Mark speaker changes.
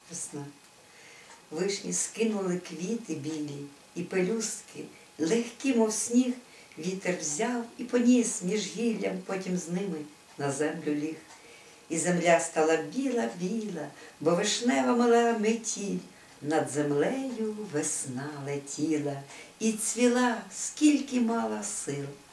Speaker 1: Весна. Вишні скинули квіти білі, і пелюстки, легкі, мов сніг, вітер взяв і поніс між гіллям, потім з ними на землю ліг. І земля стала біла-біла, бо вишнева мила метіль. Над землею весна летіла і цвіла, скільки мала сил.